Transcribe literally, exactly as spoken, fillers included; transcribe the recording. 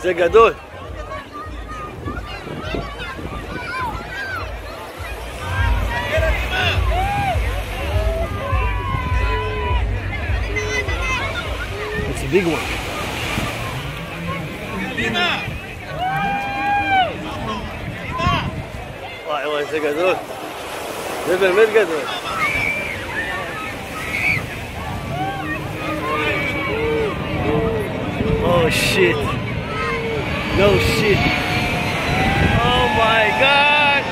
זה גדול. It's a big one. וואי וואי, זה גדול. זה באמת גדול. Oh shit. No shit. Oh my god.